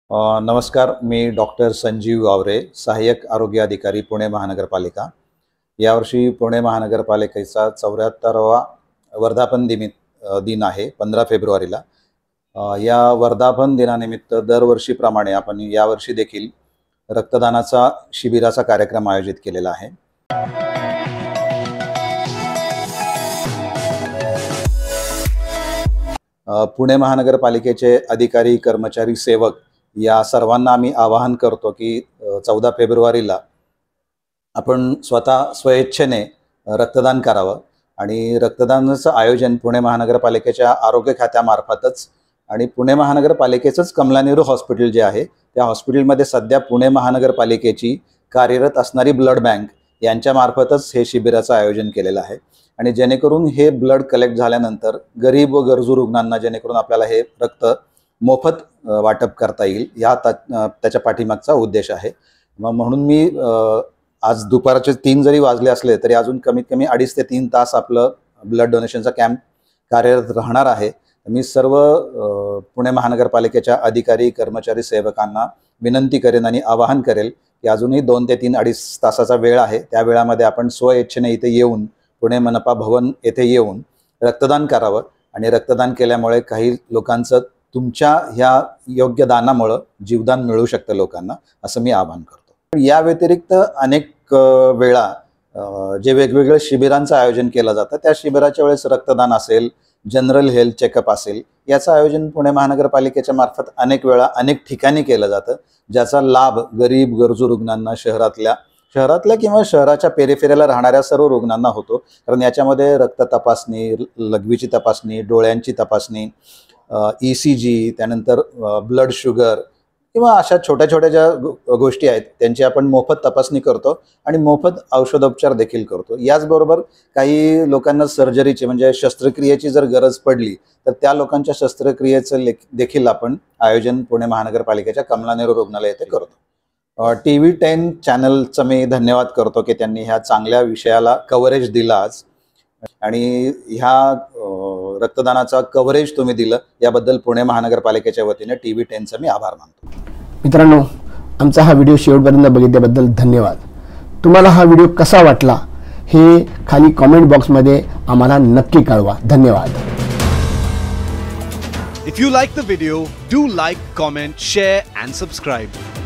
नमस्कार, मी डॉक्टर संजीव वावरे, सहाय्यक आरोग्य अधिकारी, पुणे महानगरपालिका। यावर्षी पुणे महानगरपालिकेचा 74वा वर्धापन दिन आहे 15 फेब्रुवारीला। या वर्धापन दिनानिमित्त दरवर्षीप्रमाणे आपण यावर्षी देखील रक्तदानाचा शिबिराचा कार्यक्रम आयोजित केलेला आहे। पुणे महानगरपालिकेचे अधिकारी, कर्मचारी, सेवक या सर्वांना आम्ही आवाहन करतो की 14 फेब्रुवारीला आपण स्वतः स्वेच्छेने रक्तदान करावं आणि रक्तदानाचं आयोजन पुणे महानगरपालिकेच्या आरोग्य खात्यामार्फतच आणि पुणे महानगरपालिकेचंच कमला नेहरू हॉस्पिटल जे आहे त्या हॉस्पिटलमध्ये सध्या पुणे महानगरपालिकेची कार्यरत असणारी ब्लड बँक यांच्यामार्फतच हे शिबिराचं आयोजन केलेलं आहे। आणि जेणेकरून हे ब्लड कलेक्ट झाल्यानंतर गरीब व गरजू रुग्णांना जेणेकरून आपल्याला हे रक्त मोफत वाटप करता येईल या त्याच्या पाठीमागचा उद्देश आहे। म्हणून मी आज दुपारचे 3 जरी वाजले असले तरी अजून कमीत कमी 2.5 ते 3 तास आपलं ब्लड डोनेशनचा कॅम्प कार्यरत राहणार आहे। मी सर्व पुणे महानगरपालिकेच्या अधिकारी, कर्मचारी, सेवकांना विनंती करेन आणि आवाहन करेल की अजूनही 2 ते 3-2.5 तासाचा वेळ आहे। त्या वेळामध्ये आपण स्वइच्छेने इथे येऊन पुणे मनपा भवन येथे येऊन रक्तदान करावं आणि रक्तदान केल्यामुळे काही लोकांचं तुमच्या ह्या योग्य दानामुळे जीवदान मिळू शकतं लोकांना, असं मी आवाहन करतो। या व्यतिरिक्त अनेक वेळा जे वेगवेगळे शिबिरांचं आयोजन केलं जातं त्या शिबिराच्या वेळेस रक्तदान असेल, जनरल हेल्थ चेकअप असेल, याचं आयोजन पुणे महानगरपालिकेच्या मार्फत अनेक वेळा अनेक ठिकाणी केलं जातं, ज्याचा लाभ गरीब गरजू रुग्णांना शहरातल्या किंवा शहराच्या पेरिफेरीला राहणाऱ्या सर्व रुग्णांना होतो। कारण याच्यामध्ये रक्त तपासणी, लघवीची तपासणी, डोळ्यांची तपासणी, ECG, त्यानंतर ब्लड शुगर किंवा अशा छोट्या छोट्या ज्या गोष्टी आहेत त्यांची आपण मोफत तपासणी करतो आणि मोफत औषधोपचार देखील करतो। याचबरोबर काही लोकांना सर्जरीची म्हणजे शस्त्रक्रियेची जर गरज पडली तर त्या लोकांच्या शस्त्रक्रियेचं देखील आपण आयोजन पुणे महानगरपालिकेच्या कमला नेहरू रुग्णालय येथे करतो। TV10 चॅनलचं मी धन्यवाद करतो की त्यांनी ह्या चांगल्या विषयाला कव्हरेज दिलं आज आणि ह्या रक्तदानाचा कव्हरेज तुम्ही दिलं याबद्दल पुणे महानगरपालिकेच्या वतीने TV10चं मी आभार मानतो। मित्रांनो, आमचा हा व्हिडिओ शेवटपर्यंत बघितल्याबद्दल धन्यवाद। तुम्हाला हा व्हिडिओ कसा वाटला हे खाली कमेंट बॉक्समध्ये आम्हाला नक्की कळवा। धन्यवाद। If you like the video, do like, comment, share and subscribe.